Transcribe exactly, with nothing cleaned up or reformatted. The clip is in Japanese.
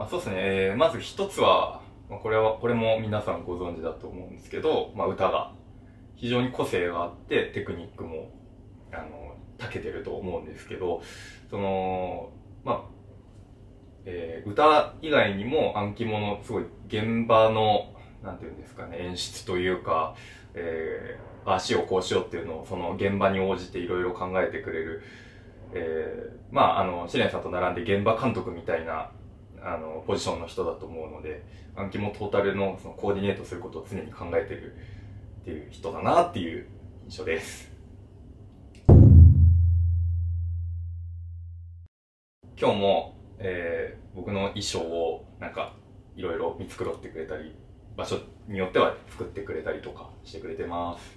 あ、そうですね、えー、まず一つは、まあ、これはこれも皆さんご存知だと思うんですけど、まあ、歌が非常に個性があってテクニックもあの長けてると思うんですけど、そのまあ、えー、歌以外にも暗記ものすごい現場のなんていうんですかね、演出というか、えー、足をこうしようっていうのをその現場に応じていろいろ考えてくれる、えー、まああの知念さんと並んで現場監督みたいなあのポジションの人だと思うので、暗記もトータルのそのコーディネートすることを常に考えてるっていう人だなっていう印象です。今日も、えー、僕の衣装をなんかいろいろ見繕ってくれたり、場所によっては作ってくれたりとかしてくれてます。